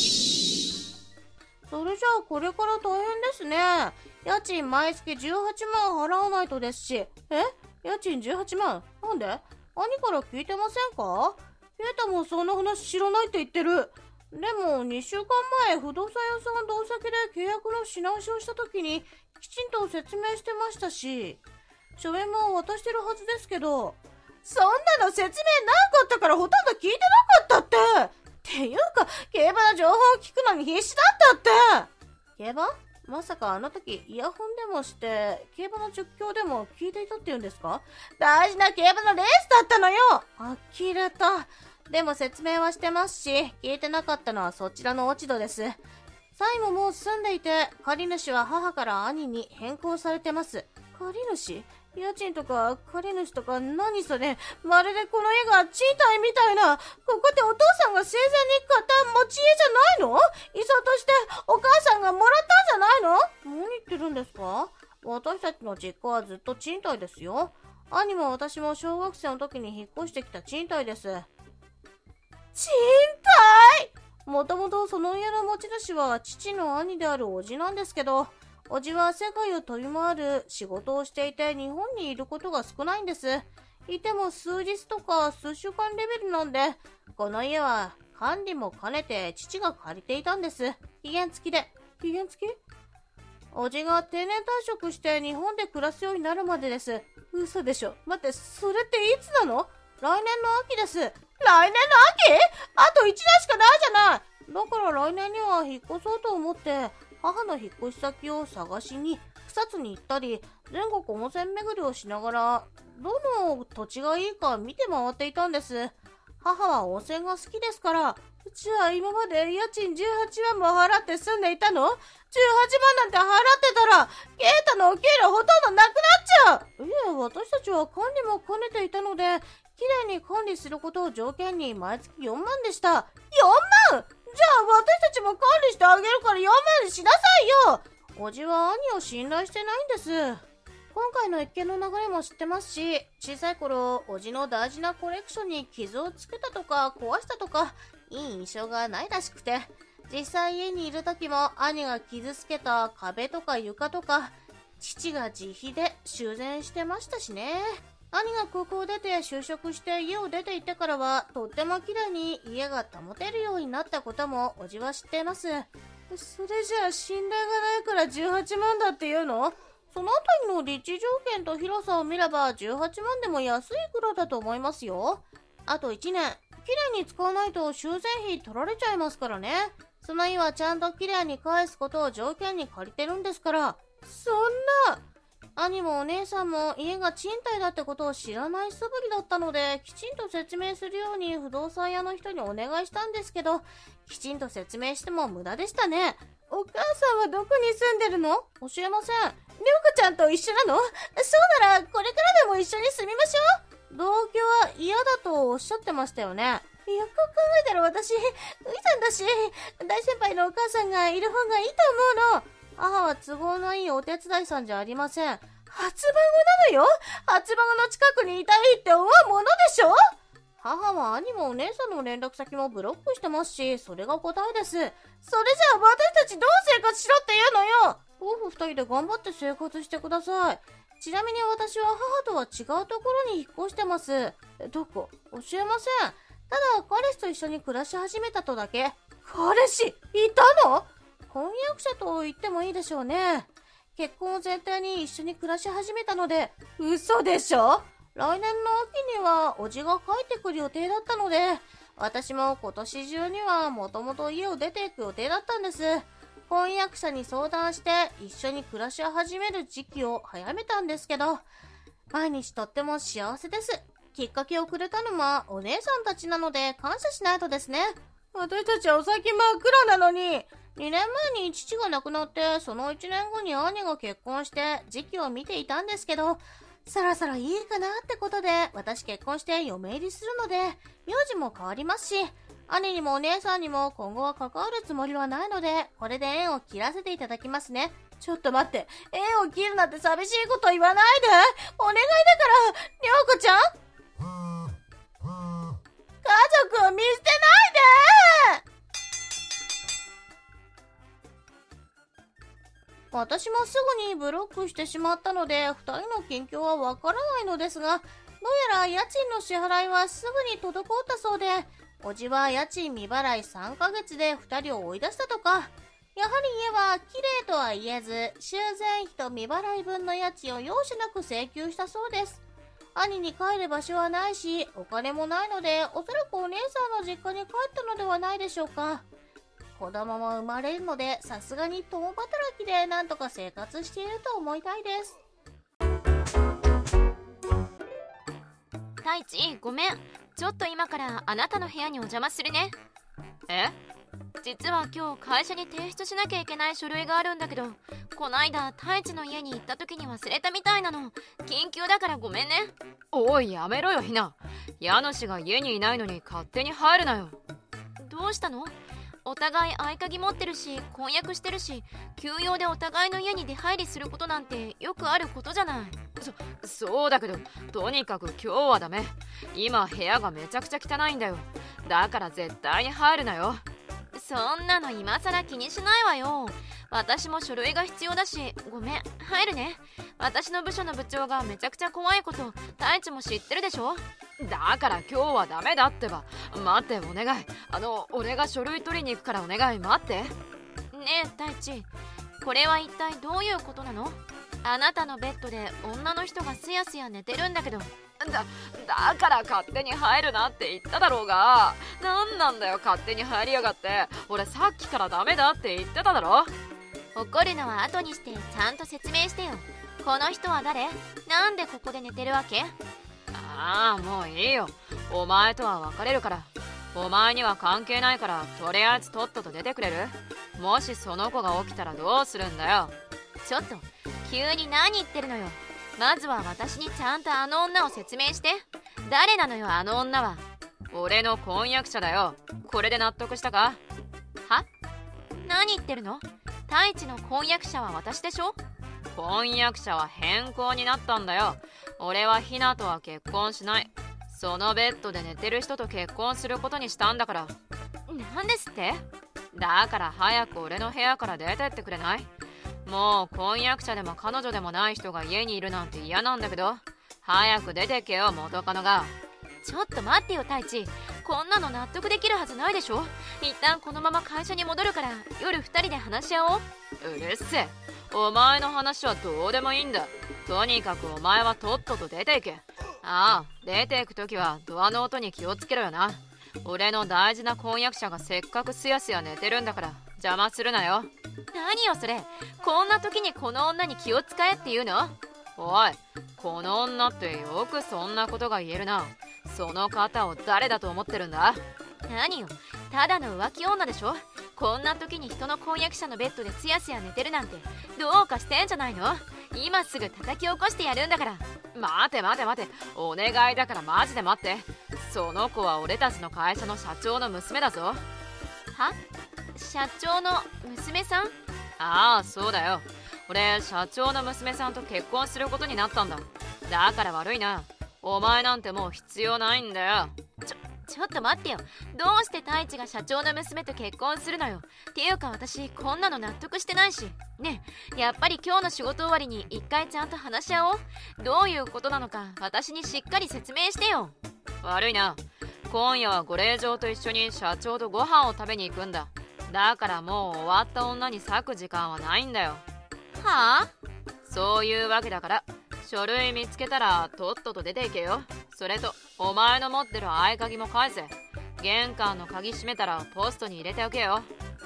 それじゃあこれから大変ですね。家賃毎月18万払わないとですし。家賃18万？なんで？兄から聞いてませんか？ケイタもそんな話知らないって言ってる。でも2週間前不動産屋さん同席で契約のし直しをした時にきちんと説明してましたし、書面も渡してるはずですけど。そんなの説明なかったからほとんど聞いてなかったって。っていうか競馬の情報を聞くのに必死だったって。競馬？まさかあの時イヤホンでもして競馬の実況でも聞いていたって言うんですか？大事な競馬のレースだったのよ。呆れた。でも説明はしてますし、聞いてなかったのはそちらの落ち度です。債務も済んでいて、借り主は母から兄に変更されてます。借り主？家賃とか借り主とか何それ？まるでこの家が賃貸みたいな。ここってお父さんが生前に買った持ち家じゃないの？遺産としてお母さんがもらったんじゃないの？何言ってるんですか？私たちの実家はずっと賃貸ですよ。兄も私も小学生の時に引っ越してきた賃貸です。賃貸？もともとその家の持ち主は父の兄である叔父なんですけど、叔父は世界を飛び回る仕事をしていて日本にいることが少ないんです。いても数日とか数週間レベルなんで、この家は管理も兼ねて父が借りていたんです。期限付きで。期限付き？叔父が定年退職して日本で暮らすようになるまでです。嘘でしょ。待って、それっていつなの？来年の秋です。来年の秋？あと1年しかないじゃない。だから来年には引っ越そうと思って母の引っ越し先を探しに草津に行ったり、全国温泉巡りをしながらどの土地がいいか見て回っていたんです。母は温泉が好きですから。じゃあ今まで家賃18万も払って住んでいたの？ 18 万なんて払ってたらケイタのお給料ほとんどなくなっちゃう。いえ、私たちは管理も兼ねていたので、きれいに管理することを条件に毎月4万でした。4万？じゃあ私たちも管理してあげるから4万にしなさいよ。おじは兄を信頼してないんです。今回の一件の流れも知ってますし、小さい頃おじの大事なコレクションに傷をつけたとか壊したとかいい印象がないらしくて、実際家にいる時も兄が傷つけた壁とか床とか父が自費で修繕してましたしね。兄が高校を出て就職して家を出て行ってからはとっても綺麗に家が保てるようになったこともおじは知っています。それじゃあ信頼がないから18万だっていうの？そのあたりの立地条件と広さを見れば18万でも安いくらいだと思いますよ。あと1年、綺麗に使わないと修繕費取られちゃいますからね。その家はちゃんと綺麗に返すことを条件に借りてるんですから。そんな。兄もお姉さんも家が賃貸だってことを知らない素振りだったので、きちんと説明するように不動産屋の人にお願いしたんですけど、きちんと説明しても無駄でしたね。お母さんはどこに住んでるの？教えません。りょうこちゃんと一緒なの？そうならこれからでも一緒に住みましょう。同居は嫌だとおっしゃってましたよね。よく考えたら私、ウイさんだし、大先輩のお母さんがいる方がいいと思うの。母は都合のいいお手伝いさんじゃありません。初孫なのよ。初孫の近くにいたいって思うものでしょ。母は兄もお姉さんの連絡先もブロックしてますし、それが答えです。それじゃあ私たちどう生活しろって言うのよ。夫婦二人で頑張って生活してください。ちなみに私は母とは違うところに引っ越してます。どこ？教えません。 ただ彼氏と一緒に暮らし始めたとだけ。彼氏いたの？婚約者と言ってもいいでしょうね。結婚を前提に一緒に暮らし始めたので。嘘でしょ？来年の秋には叔父が帰ってくる予定だったので、私も今年中にはもともと家を出ていく予定だったんです。婚約者に相談して一緒に暮らし始める時期を早めたんですけど、毎日とっても幸せです。きっかけをくれたのはお姉さんたちなので感謝しないとですね。私たちはお先真っ暗なのに。2年前に父が亡くなって、その1年後に兄が結婚して時期を見ていたんですけど、そろそろいいかなってことで、私結婚して嫁入りするので、名字も変わりますし、兄にもお姉さんにも今後は関わるつもりはないので、これで縁を切らせていただきますね。ちょっと待って、縁を切るなんて寂しいこと言わないで。お願いだから、りょうこちゃん？家族を見捨てないで！私もすぐにブロックしてしまったので、2人の近況はわからないのですが、どうやら家賃の支払いはすぐに滞ったそうで、おじは家賃未払い3ヶ月で2人を追い出したとか、やはり家は綺麗とは言えず、修繕費と未払い分の家賃を容赦なく請求したそうです。兄に帰る場所はないし、お金もないので、おそらくお姉さんの実家に帰ったのではないでしょうか。子供も生まれるので、さすがに共働きでなんとか生活していると思いたいです。 太一、ごめん。ちょっと今からあなたの部屋にお邪魔するね。え？実は今日会社に提出しなきゃいけない書類があるんだけど、こないだ太一の家に行った時に忘れたみたいなの。緊急だからごめんね。 おい、やめろよひな。家主が家にいないのに勝手に入るなよ。 どうしたの？お互い合鍵持ってるし、婚約してるし、急用でお互いの家に出入りすることなんてよくあることじゃない。 そうだけど、とにかく今日はダメ。今部屋がめちゃくちゃ汚いんだよ。だから絶対に入るなよ。 そんなの今さら気にしないわよ。私も書類が必要だし、ごめん、入るね。私の部署の部長がめちゃくちゃ怖いこと太一も知ってるでしょ。 だから今日はダメだってば。待ってお願い。俺が書類取りに行くからお願い。待って。 ねえ太一、これは一体どういうことなの？あなたのベッドで女の人がすやすや寝てるんだけど。 だから勝手に入るなって言っただろうが。なんだよ勝手に入りやがって。俺さっきからダメだって言ってただろ。 怒るのは後にしてちゃんと説明してよ。この人は誰？なんでここで寝てるわけ？ ああ、もういいよ。お前とは別れるから。お前には関係ないから、とりあえずとっとと出てくれる？もしその子が起きたらどうするんだよ。 ちょっと急に何言ってるのよ。まずは私にちゃんとあの女を説明して。誰なのよあの女は。 俺の婚約者だよ。これで納得したか？ は？何言ってるの？太一の婚約者は私でしょ？ 婚約者は変更になったんだよ。俺はひなとは結婚しない。そのベッドで寝てる人と結婚することにしたんだから。 なんですって？ だから早く俺の部屋から出てってくれない？もう婚約者でも彼女でもない人が家にいるなんて嫌なんだけど。早く出てけよ元カノが。 ちょっと待ってよ太一、こんなの納得できるはずないでしょ。一旦このまま会社に戻るから夜2人で話し合おう。 うるせえ。お前の話はどうでもいいんだ。とにかくお前はとっとと出ていけ。ああ、出ていくときはドアの音に気をつけろよな。俺の大事な婚約者がせっかくすやすや寝てるんだから邪魔するなよ。 何よそれ。こんな時にこの女に気を使えって言うの？ おい、この女ってよくそんなことが言えるな。その方を誰だと思ってるんだ？ 何よ、ただの浮気女でしょ。こんな時に人の婚約者のベッドですやすや寝てるなんてどうかしてんじゃないの？今すぐ叩き起こしてやるんだから。 待てお願いだからマジで待って。その子は俺たちの会社の社長の娘だぞ。 は？社長の娘さん？ ああ、そうだよ。俺社長の娘さんと結婚することになったんだ。だから悪いな。お前なんてもう必要ないんだよ。 ちょっと待ってよ。どうして太一が社長の娘と結婚するのよ。っていうか私こんなの納得してないし。ねえ、やっぱり今日の仕事終わりに一回ちゃんと話し合おう。どういうことなのか私にしっかり説明してよ。 悪いな。 今夜はご令嬢と一緒に社長とご飯を食べに行くんだ。だからもう終わった女に割く時間はないんだよ。 はあ？ そういうわけだから、書類見つけたらとっとと出ていけよ。それとお前の持ってる合鍵も返せ。玄関の鍵閉めたらポストに入れておけよ。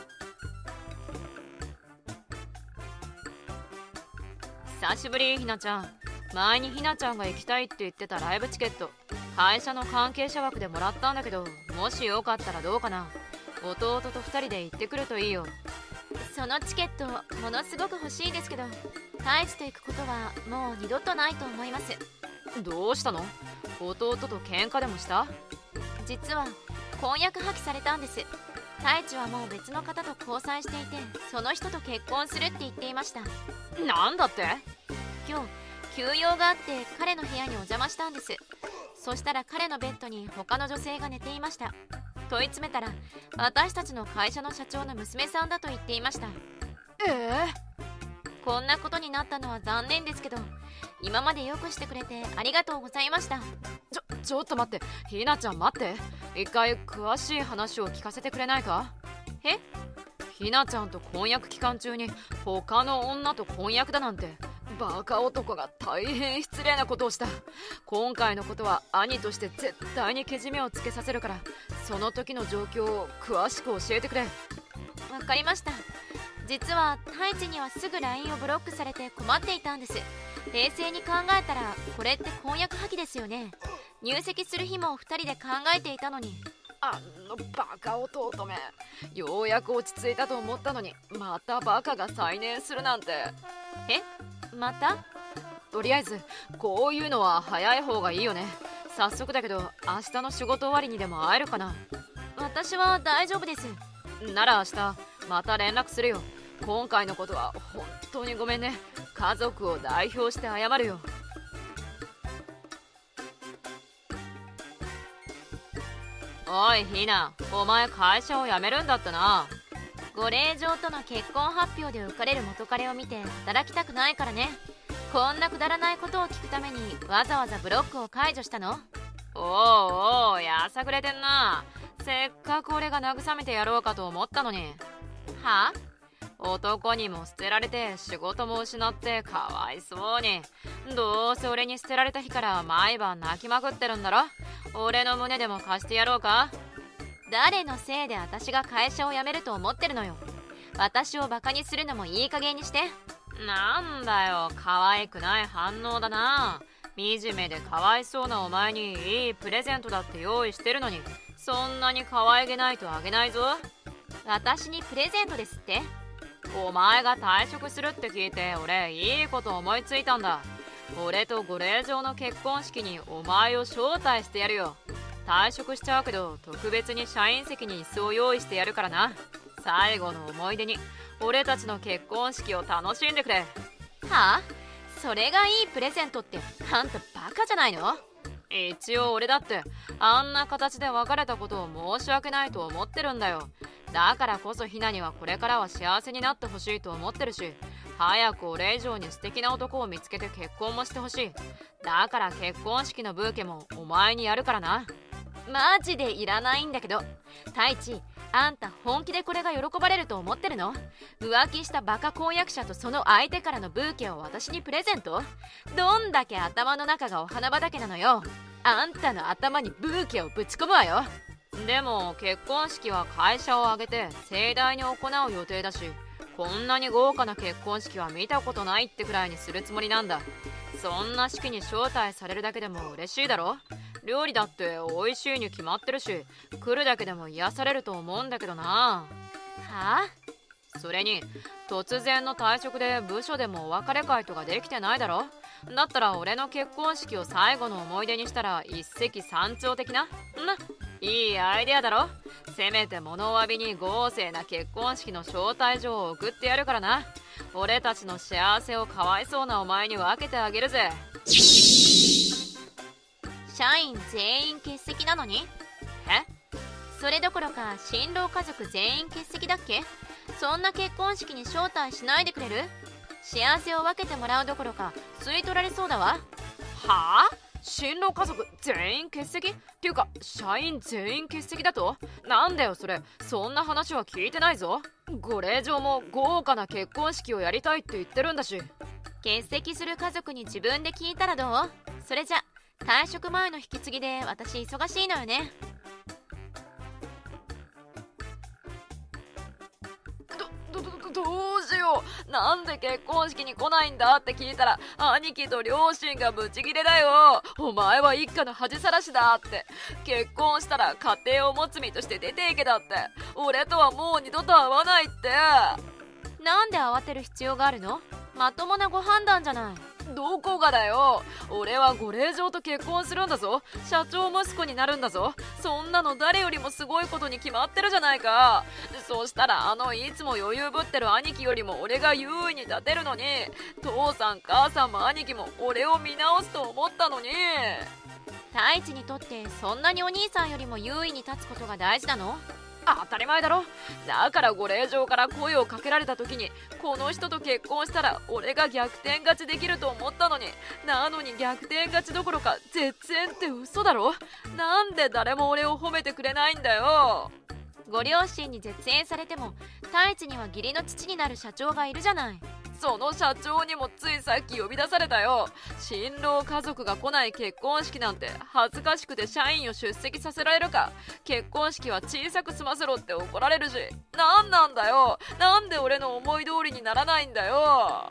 久しぶり、ひなちゃん。前にひなちゃんが行きたいって言ってたライブチケット、会社の関係者枠でもらったんだけど、もしよかったらどうかな。弟と2人で行ってくるといいよ。 そのチケットものすごく欲しいですけど、太一と行くことはもう二度とないと思います。 どうしたの？弟と喧嘩でもした？ 実は婚約破棄されたんです。太一はもう別の方と交際していて、その人と結婚するって言っていました。 なんだって？ 今日休養があって彼の部屋にお邪魔したんです。そしたら彼のベッドに他の女性が寝ていました。問い詰めたら、私たちの会社の社長の娘さんだと言っていました。こんなことになったのは残念ですけど、今までよくしてくれてありがとうございました。 ちょっと待って、ひなちゃん待って。一回詳しい話を聞かせてくれないか？ え？ ひなちゃんと婚約期間中に他の女と婚約だなんて、バカ男が大変失礼なことをした。今回のことは兄として絶対にけじめをつけさせるから、その時の状況を詳しく教えてくれ。 わかりました。実は太一にはすぐ LINE をブロックされて困っていたんです。冷静に考えたらこれって婚約破棄ですよね。入籍する日も2人で考えていたのに。 あのバカ弟め、ようやく落ち着いたと思ったのに、またバカが再燃するなんて。 また？ とりあえずこういうのは早い方がいいよね。早速だけど明日の仕事終わりにでも会えるかな？ 私は大丈夫です。 なら明日また連絡するよ。今回のことは本当にごめんね。家族を代表して謝るよ。おいひな、お前会社を辞めるんだったな。 ご令嬢との結婚発表で浮かれる元彼を見て働きたくないからね。こんなくだらないことを聞くためにわざわざブロックを解除したの？ おうやさぐれてんな。せっかく俺が慰めてやろうかと思ったのに。 はあ？ 男にも捨てられて仕事も失ってかわいそうに。どうせ俺に捨てられた日から毎晩泣きまくってるんだろ。俺の胸でも貸してやろうか？ 誰のせいで私が会社を辞めると思ってるのよ。私をバカにするのもいい加減にして。 なんだよ、可愛くない反応だな。惨めでかわいそうなお前にいいプレゼントだって用意してるのに、そんなに可愛げないとあげないぞ。 私にプレゼントですって？ お前が退職するって聞いて俺いいこと思いついたんだ。俺とご令嬢の結婚式にお前を招待してやるよ。退職しちゃうけど特別に社員席に椅子を用意してやるからな。最後の思い出に俺たちの結婚式を楽しんでくれ。 はあ？それがいいプレゼントってあんたバカじゃないの？ 一応俺だってあんな形で別れたことを申し訳ないと思ってるんだよ。だからこそひなにはこれからは幸せになってほしいと思ってるし、早く俺以上に素敵な男を見つけて結婚もしてほしい。だから結婚式のブーケもお前にやるからな。 マジでいらないんだけど。太一、あんた本気でこれが喜ばれると思ってるの？浮気したバカ婚約者とその相手からのブーケを私にプレゼント？どんだけ頭の中がお花畑なのよ。あんたの頭にブーケをぶち込むわよ。 でも結婚式は会社を挙げて盛大に行う予定だし、こんなに豪華な結婚式は見たことないってくらいにするつもりなんだ。そんな式に招待されるだけでも嬉しいだろ。料理だって美味しいに決まってるし、来るだけでも癒されると思うんだけどな。 はあ？ それに突然の退職で部署でもお別れ会とかできてないだろ。だったら俺の結婚式を最後の思い出にしたら一石三鳥的な。いいアイデアだろ。せめて物を詫びに豪勢な結婚式の招待状を送ってやるからな。俺たちの幸せをかわいそうなお前に分けてあげるぜ。 社員全員欠席なのに？それどころか新郎家族全員欠席だっけ？そんな結婚式に招待しないでくれる？幸せを分けてもらうどころか吸い取られそうだわ。 はあ？ 新郎家族全員欠席っていうか社員全員欠席だと？なんだよそれ、そんな話は聞いてないぞ。ご令嬢も豪華な結婚式をやりたいって言ってるんだし。 欠席する家族に自分で聞いたらどう？それじゃ退職前の引き継ぎで私忙しいのよね。 どうしよう。なんで結婚式に来ないんだって聞いたら兄貴と両親がブチギレだよ。お前は一家の恥さらしだって。結婚したら家庭を持つ身として出ていけだって。俺とはもう二度と会わないって。 なんで慌てる必要があるの？まともなご判断じゃない。 どこがだよ。俺はご令嬢と結婚するんだぞ。社長息子になるんだぞ。そんなの誰よりもすごいことに決まってるじゃないか。そしたらいつも余裕ぶってる兄貴よりも俺が優位に立てるのに、父さん母さんも兄貴も俺を見直すと思ったのに。 太一にとってそんなにお兄さんよりも優位に立つことが大事なの？ 当たり前だろ。だからご令嬢から声をかけられた時に、この人と結婚したら俺が逆転勝ちできると思ったのに、なのに逆転勝ちどころか絶縁って嘘だろ。なんで誰も俺を褒めてくれないんだよ。 ご両親に絶縁されても太一には義理の父になる社長がいるじゃない。 その社長にもついさっき呼び出されたよ。新郎家族が来ない結婚式なんて恥ずかしくて社員を出席させられるか。結婚式は小さく済ませろって怒られるし。なんなんだよ。なんで俺の思い通りにならないんだよ。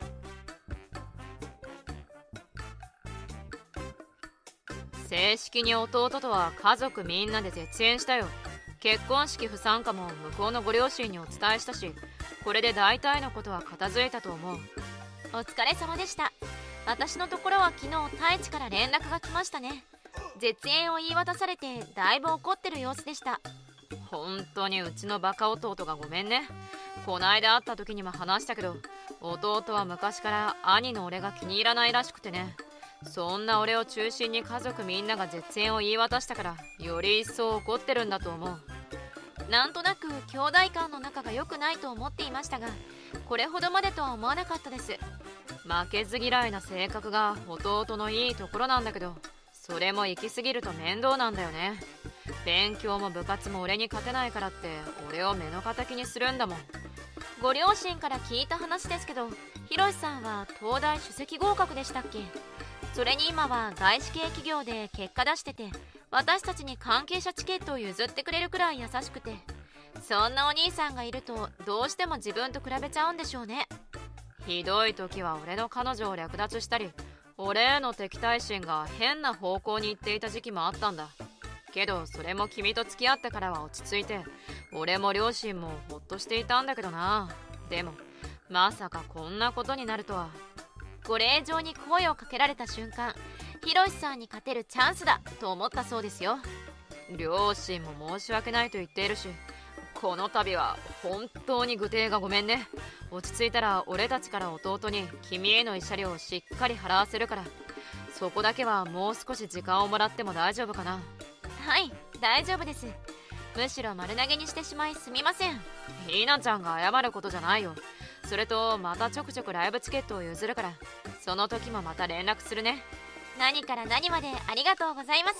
正式に弟とは家族みんなで絶縁したよ。結婚式不参加も向こうのご両親にお伝えしたし、これで大体のことは片付いたと思う。 お疲れ様でした。私のところは昨日太一から連絡が来ましたね。絶縁を言い渡されてだいぶ怒ってる様子でした。 本当にうちのバカ弟がごめんね。こないだ会った時にも話したけど、弟は昔から兄の俺が気に入らないらしくてね。そんな俺を中心に家族みんなが絶縁を言い渡したから、より一層怒ってるんだと思う。 なんとなく兄弟間の仲が良くないと思っていましたが、これほどまでとは思わなかったです。 負けず嫌いな性格が弟のいいところなんだけど、それも行き過ぎると面倒なんだよね。勉強も部活も俺に勝てないからって俺を目の敵にするんだもん。 ご両親から聞いた話ですけど、ひろしさんは東大首席合格でしたっけ？それに今は外資系企業で結果出してて、私たちに関係者チケットを譲ってくれるくらい優しくて、そんなお兄さんがいるとどうしても自分と比べちゃうんでしょうね。 ひどい時は俺の彼女を略奪したり、俺への敵対心が変な方向に行っていた時期もあったんだけど、それも君と付き合ってからは落ち着いて、俺も両親もほっとしていたんだけどな。でもまさかこんなことになるとは。 ご令嬢に声をかけられた瞬間、ひろしさんに勝てるチャンスだと思ったそうですよ。 両親も申し訳ないと言っているし、この度は本当に愚邸がごめんね。落ち着いたら俺たちから弟に君への慰謝料をしっかり払わせるから、そこだけはもう少し時間をもらっても大丈夫かな。 はい、大丈夫です。むしろ丸投げにしてしまいすみません。 ひなちゃんが謝ることじゃないよ。それとまたちょくちょくライブチケットを譲るから、その時もまた連絡するね。 何から何までありがとうございます。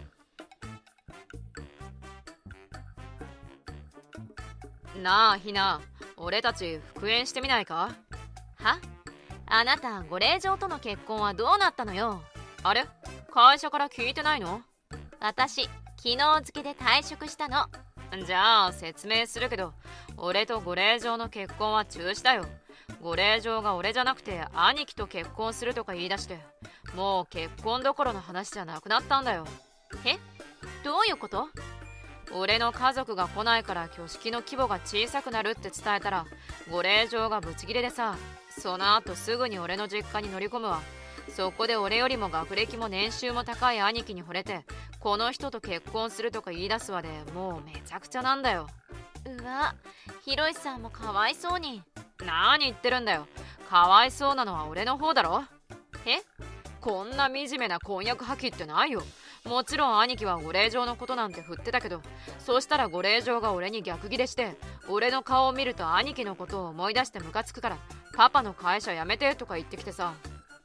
なあひな、俺たち復縁してみないか？ は？あなたご令嬢との結婚はどうなったのよ？ あれ？会社から聞いてないの？ 私昨日付で退職したの。 じゃあ説明するけど、俺とご令嬢の結婚は中止だよ。ご令嬢が俺じゃなくて兄貴と結婚するとか言い出して、もう結婚どころの話じゃなくなったんだよ。 え？どういうこと？ 俺の家族が来ないから挙式の規模が小さくなるって伝えたら、ご令嬢がブチギレでさ、その後すぐに俺の実家に乗り込むわ。そこで俺よりも学歴も年収も高い兄貴に惚れて、この人と結婚するとか言い出すわで、もうめちゃくちゃなんだよ。 うわ、ひろしさんもかわいそうに。 何言ってるんだよ。かわいそうなのは俺の方だろ。え？こんな惨めな婚約破棄ってないよ。もちろん兄貴はご令嬢のことなんて振ってたけど、そうしたらご令嬢が俺に逆ギレして、俺の顔を見ると兄貴のことを思い出してムカつくから、パパの会社辞めてとか言ってきてさ。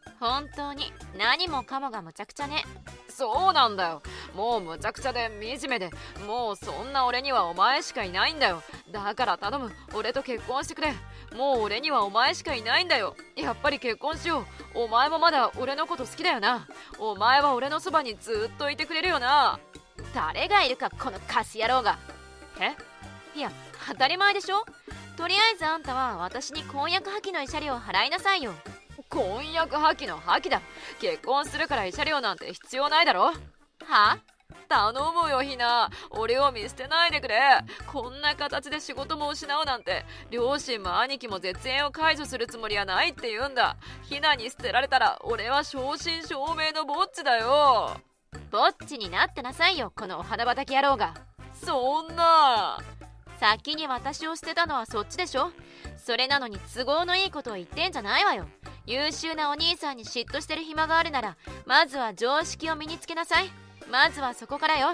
本当に何もかもがむちゃくちゃね。 そうなんだよ。もうむちゃくちゃで惨めで、もうそんな俺にはお前しかいないんだよ。だから頼む、俺と結婚してくれ。もう俺にはお前しかいないんだよ。やっぱり結婚しよう。お前もまだ俺のこと好きだよな。お前は俺のそばにずっといてくれるよな。 誰がいるか、このカス野郎が。いや、当たり前でしょ。とりあえずあんたは私に婚約破棄の慰謝料を払いなさいよ。 婚約破棄の破棄だ。結婚するから慰謝料なんて必要ないだろ。 は？ 頼むよひな、俺を見捨てないでくれ。こんな形で仕事も失うなんて、両親も兄貴も絶縁を解除するつもりはないって言うんだ。ひなに捨てられたら俺は正真正銘のぼっちだよ。 ぼっちになってなさいよ、このお花畑野郎が。 そんな。 先に私を捨てたのはそっちでしょ。それなのに都合のいいことを言ってんじゃないわよ。優秀なお兄さんに嫉妬してる暇があるなら、まずは常識を身につけなさい。まずはそこからよ。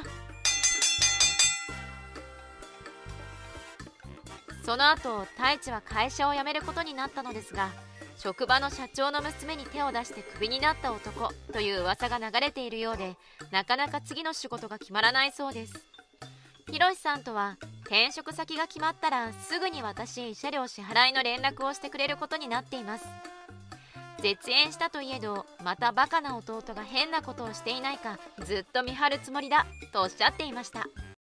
その後、太一は会社を辞めることになったのですが、職場の社長の娘に手を出してクビになった男という噂が流れているようで、なかなか次の仕事が決まらないそうです。ひろしさんとは転職先が決まったらすぐに私へ慰謝料支払いの連絡をしてくれることになっています。絶縁したといえど、またバカな弟が変なことをしていないかずっと見張るつもりだとおっしゃっていました。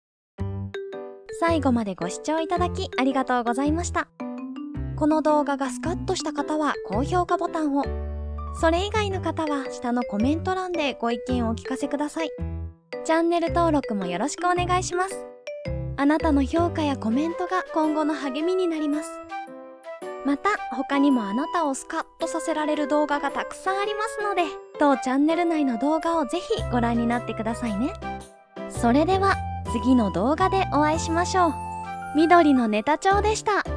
最後までご視聴いただきありがとうございました。この動画がスカッとした方は高評価ボタンを、それ以外の方は下のコメント欄でご意見をお聞かせください。チャンネル登録もよろしくお願いします。あなたの評価やコメントが今後の励みになります。また他にもあなたをスカッとさせられる動画がたくさんありますので、当チャンネル内の動画をぜひご覧になってくださいね。それでは次の動画でお会いしましょう。緑のネタ帳でした。